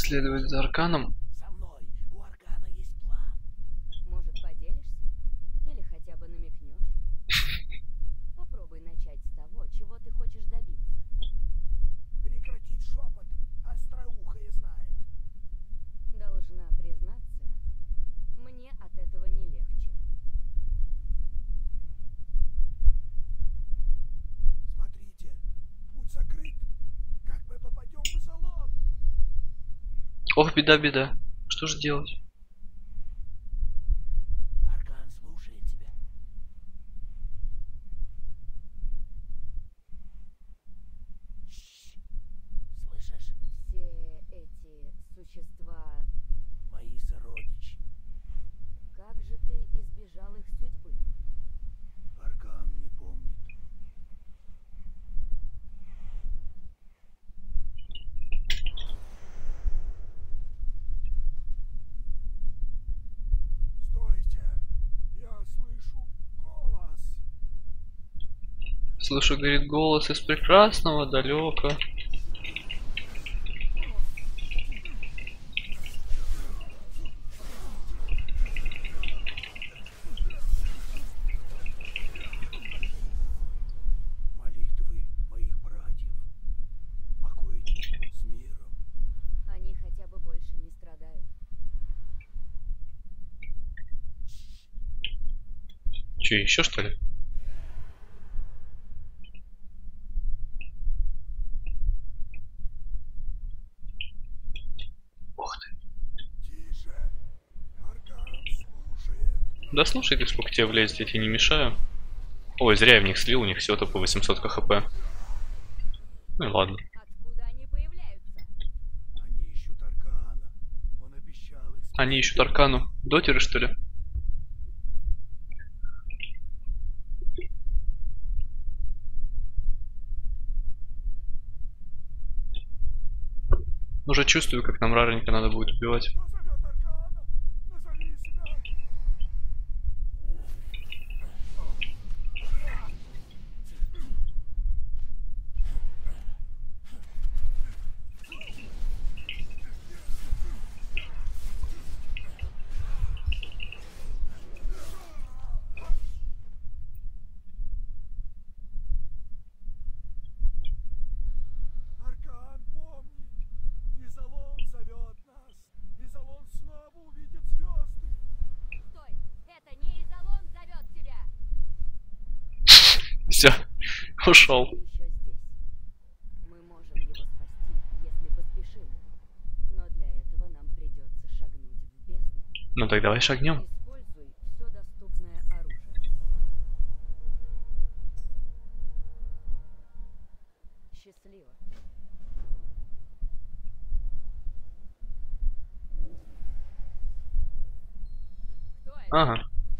следовать за Арканом. За мной. У Аркана есть план. Может, поделишься? Или хотя бы намекнешь? Попробуй начать с того, чего ты хочешь добиться. Прекратить шепот. Остроухое знает. Должна признаться, мне от этого не легче. Смотрите. Путь закрыт. Как мы попадем в Изолон? Ох, беда, беда. Что же делать? Аркан слушает тебя. Слышишь? Все эти существа... Мои сородичи. Как же ты избежал их судьбы? Аркан не помнит. Стойте! Я слышу голос. Слышу, говорит, голос из прекрасного далека. Молитвы моих братьев. Покойтесь с миром. Они хотя бы больше не страдают. Че, еще что ли? Ух ты. Тише. Аркан слушает. Да слушай ты, сколько тебе влезет, я тебе не мешаю. Ой, зря я в них слил, у них всего-то по 800 хп. Ну и ладно. Откуда они появляются? Они ищут Аркана. Он обещал их спасти. Они ищут Аркану. Дотеры, что ли? Уже чувствую, как нам раренько надо будет убивать. Кто зовет Аркана? Назови себя. Аркан помнит. Изолон зовет нас. Изолон снова увидит звезды. Стой! Это не Изолон зовет тебя! Все, ушел. Еще здесь. Мы можем его спасти, если поспешим. Но для этого нам придется шагнуть в бездну. Ну так давай шагнем. Используй все доступное оружие. Счастливо. Кто это? Ага.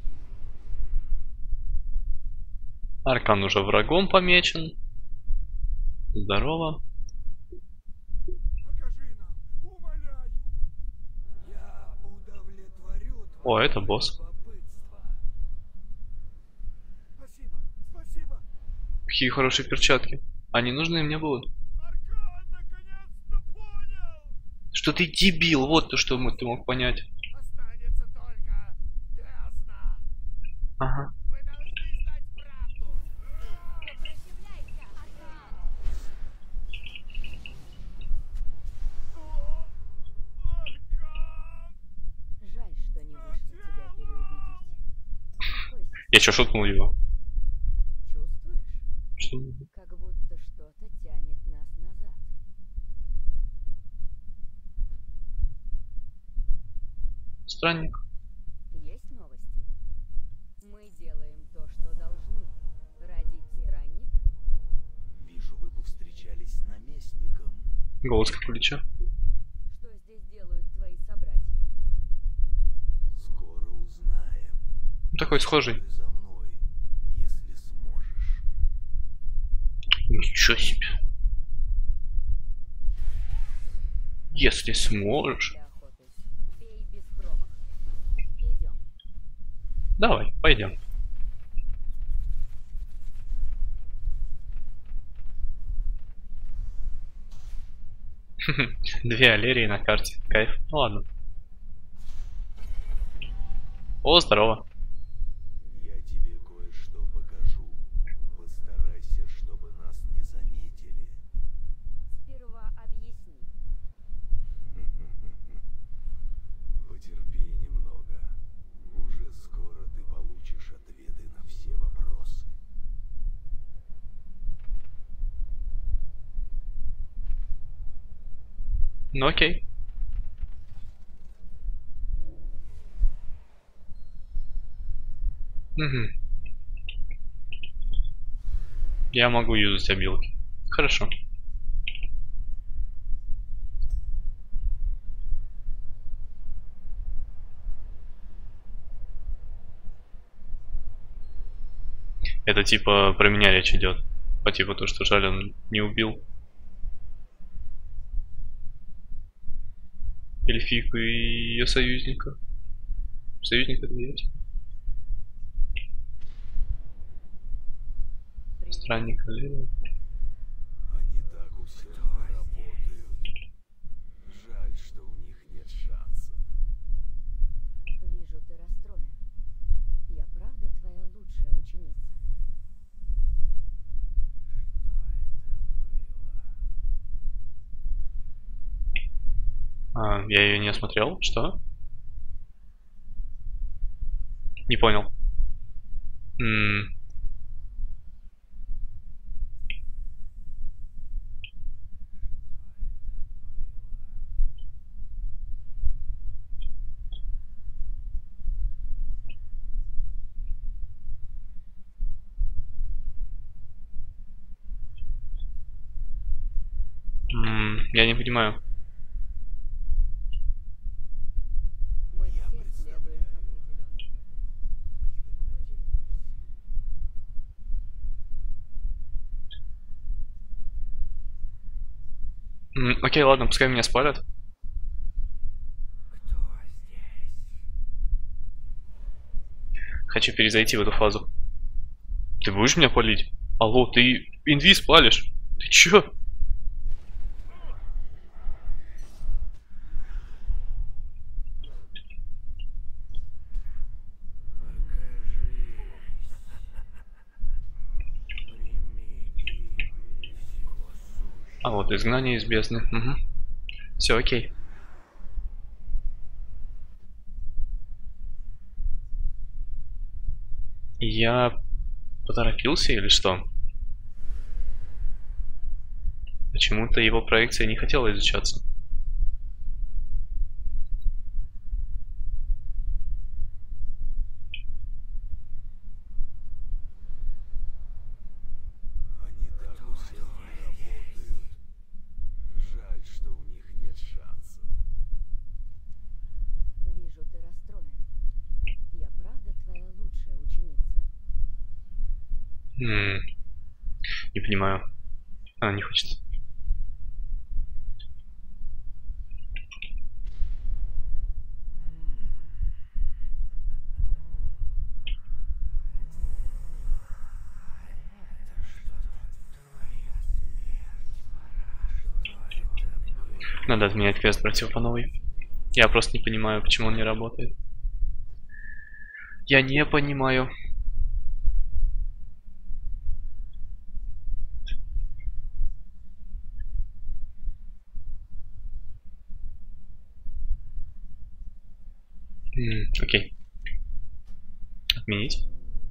Аркан уже врагом помечен. Здорово. Покажи нам, умоляю. Я удовлетворю О, это босс. любопытство. Спасибо, спасибо. Какие хорошие перчатки. Они нужны мне будут. Аркан наконец-то понял. Что ты дебил, вот то, что ты мог понять. Останется только бездна. Ага. Вы должны знать правду. Сопротивляйся, Аркан! О, Аркан! Жаль, что не вышло тебя переубедить. Успокойся. Я что, шутнул его? Чувствуешь? Что? Как будто что-то тянет нас назад. Странник. Есть новости? Мы делаем то, что должны. Ради странник? Вижу, вы повстречались с наместником. Голос как у Лича. Что здесь делают твои собратья? Скоро узнаем. Ну, такой схожий. Ты за мной, если сможешь. Ничего себе. Если сможешь. Для охоты. Бей без промаха. Идем. Давай, пойдем. Две аллерии на карте. Кайф. Ну ладно. О, здорово. Я тебе кое-что покажу. Постарайся, чтобы нас не заметили. Сперва объясни. Потерпи немного. Уже скоро ты получишь ответы на все вопросы. Ну окей. Угу. Я могу юзать обилки. Хорошо. Это типа про меня речь идет. По типу то, что жаль, он не убил эльфийку и ее союзника. Союзника доверить. Странник Аллерия. Они так усердно работают. Жаль, что у них нет шансов. Вижу, ты расстроен. Я правда твоя лучшая ученица? Я ее не осмотрел. Что? Не понял. Я не понимаю. Мы все следуем определенному пути. Выбери свой. Окей, ладно, пускай меня спалят. Кто здесь? Хочу перезайти в эту фазу. Ты будешь меня палить? Алло, ты инвиз палишь? Ты чё? А вот изгнание из бездны. Угу. Все, окей. Я поторопился или что? Почему-то его проекция не хотела изучаться. Они так усердно работают. Жаль, что у них нет шансов. Вижу, ты расстроен. Я правда твоя лучшая ученица? Не понимаю. Она не хочет. Надо отменять квест братьев по новой. Я просто не понимаю, почему он не работает. Я не понимаю. Окей. Отменить.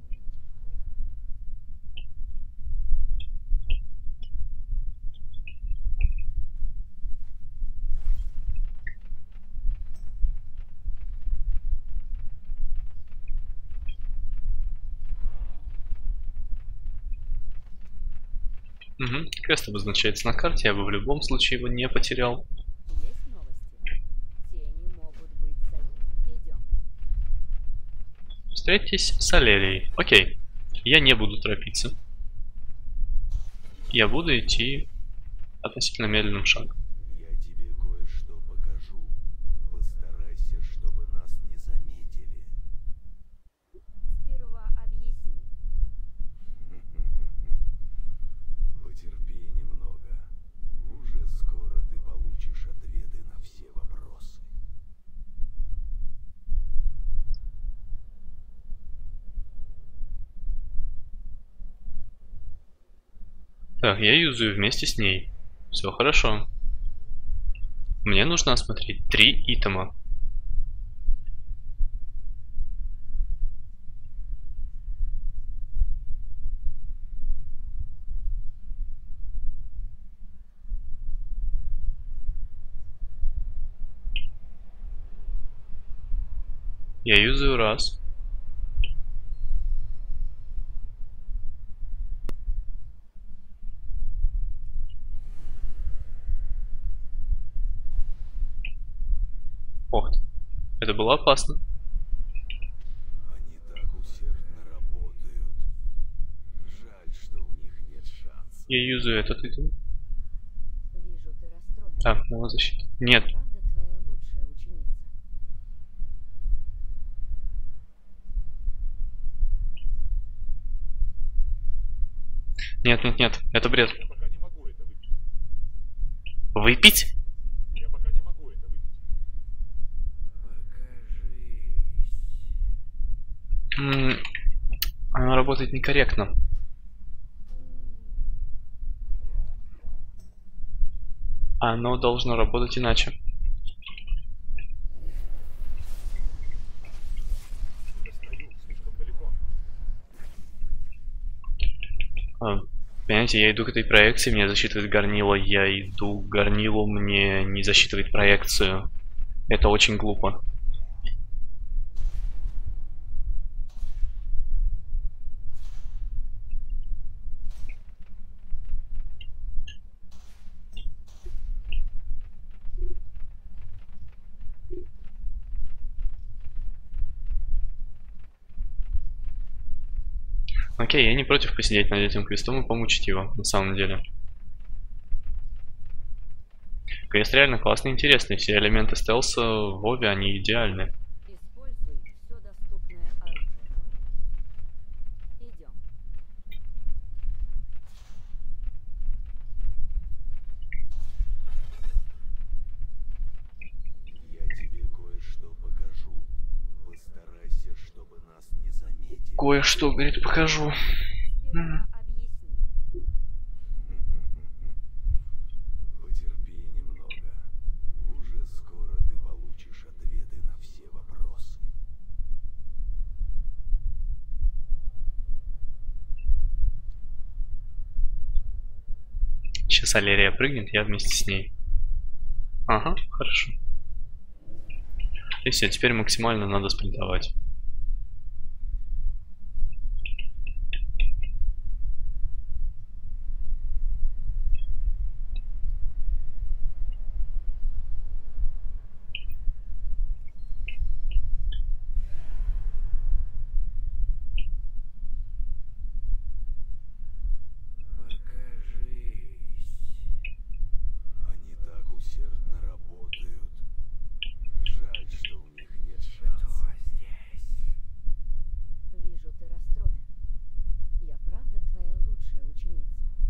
Угу. Квест обозначается на карте, я бы в любом случае его не потерял. Есть новости? Тени могут быть союзниками. Идем. Встретитесь с Аллерией. Окей. Я не буду торопиться. Я буду идти относительно медленным шагом. Я тебе кое-что покажу. Постарайся, чтобы нас не заметили. Сперва объясни. Потерпи немного. Уже скоро ты получишь Так, я юзаю вместе с ней. Все хорошо. Мне нужно осмотреть 3 итема. Я юзаю раз. Ох, это было опасно. Они так усердно работают. Жаль, что у них нет шансов. Я юзаю этот итем. Вижу, ты расстроен. Так, новозащита. Нет, Правда твоя лучшая ученица? нет, нет, нет, это бред. Я пока не могу это выпить. Выпить? Я пока не могу это выпить. Покажись. Она работает некорректно. Оно должно работать иначе. Не достаю, слишком далеко. Понимаете, я иду к этой проекции, мне засчитывает горнило, я иду к горнилу, мне не засчитывает проекцию. Это очень глупо. Окей, я не против посидеть над этим квестом и помучить его, на самом деле. Квест реально классный и интересный, все элементы стелса в Вове, они идеальны. Используй все доступное оружие. Идем. Я тебе кое-что покажу. Постарайся, чтобы нас не заметили. Кое-что, говорит, покажу. Сперва объясни. Потерпи немного. Уже скоро ты получишь ответы на все вопросы. Сейчас Алерия прыгнет, я вместе с ней. Ага, хорошо. И все, теперь максимально надо спринтовать. Покажись. Они так усердно работают. Жаль, что у них нет шансов. Кто здесь? Вижу, ты расстроен. Я правда твоя лучшая ученица?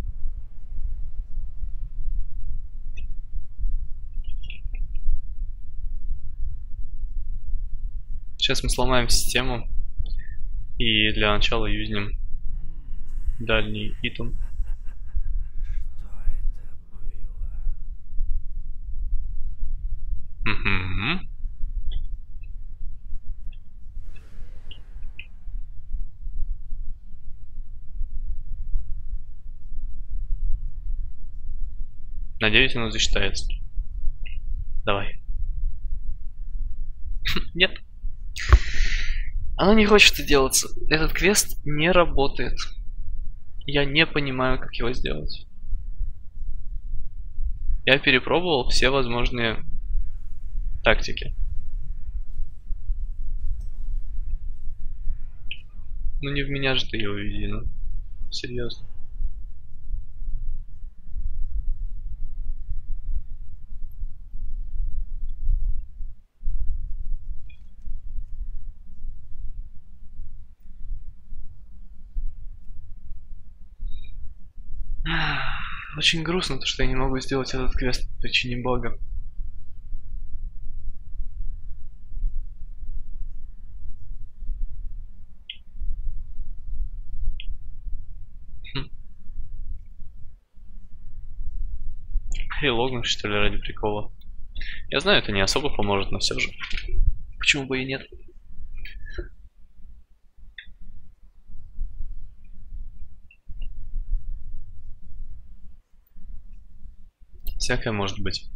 Сейчас мы сломаем систему. И для начала юзнем дальний итем. Что это было? Угу. Надеюсь, оно засчитается. Давай. Нет. Оно не хочет это делаться. Этот квест не работает. Я не понимаю, как его сделать. Я перепробовал все возможные тактики. Ну не в меня же ты ее уведи, ну. Серьезно. Очень грустно, то, что я не могу сделать этот квест по причине бага. Хм. И логнуть, что ли, ради прикола. Я знаю, это не особо поможет, но все же. Почему бы и нет? Всякое может быть.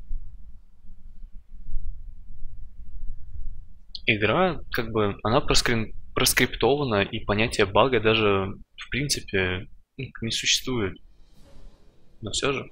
Игра, как бы, она проскриптована, и понятие бага даже, в принципе, не существует. Но все же.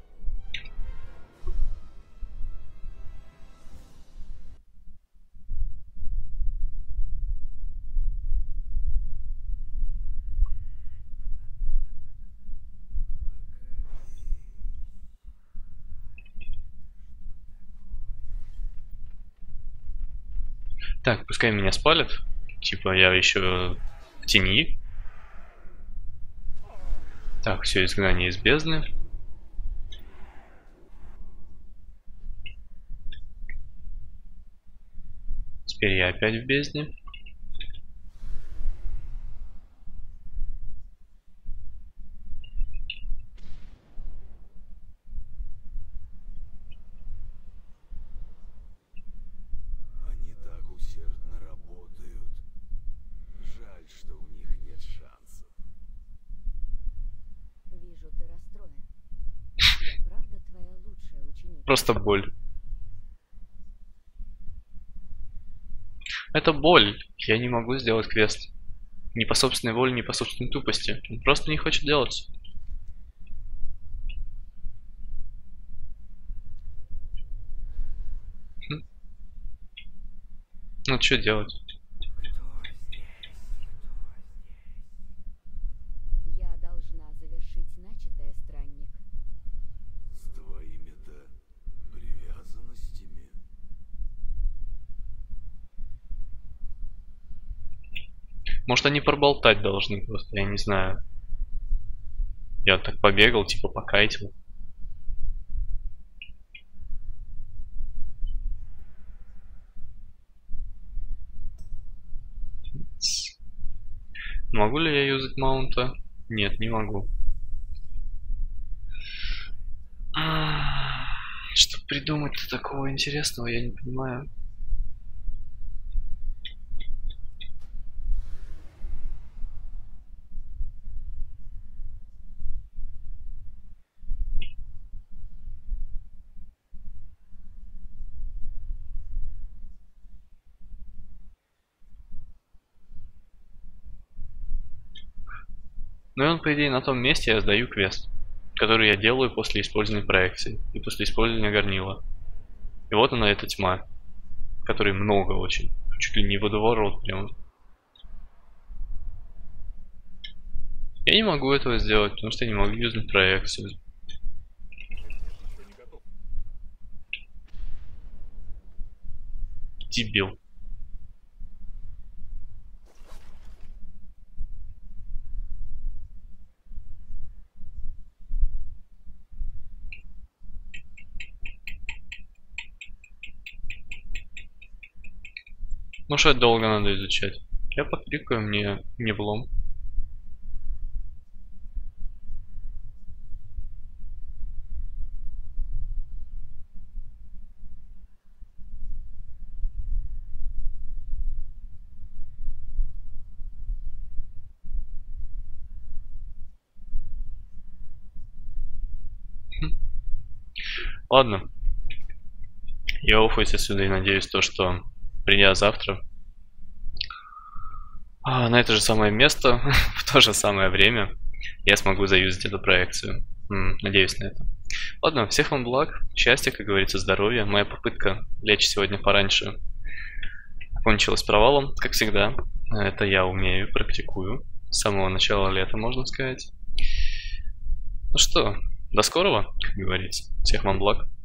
Так, пускай меня спалят. Типа я еще в тени. Так, все, изгнание из бездны. Теперь я опять в бездне. Они так усердно работают. Жаль, что у них нет шансов. Вижу, ты расстроен. Я правда твоя лучшая ученица? Просто боль. Это боль. Я не могу сделать квест. Ни по собственной воле, ни по собственной тупости. Он просто не хочет делать. Ну, что делать? Я должна завершить начатое, странник. С твоими-то привязанностями. Может, они проболтать должны просто, я не знаю. Я так побегал, типа покайтил. Могу ли я юзать маунта? Нет, не могу. Что придумать-то такого интересного, я не понимаю. Ну и он, по идее, на том месте я сдаю квест, который я делаю после использования проекции и после использования горнила. И вот она, эта тьма, которой много очень. Чуть ли не водоворот прям. Я не могу этого сделать, потому что я не могу юзнуть проекцию. Дебил. Ну что это долго надо изучать? Я покликаю, мне не влом. Ладно. Я уфаюсь отсюда и надеюсь, что придя завтра на это же самое место, в то же самое время, я смогу заюзать эту проекцию. Надеюсь на это. Ладно, всех вам благ, счастья, как говорится, здоровья. Моя попытка лечь сегодня пораньше кончилась провалом, как всегда. Это я умею, практикую. С самого начала лета, можно сказать. Ну что, до скорого, как говорится. Всех вам благ.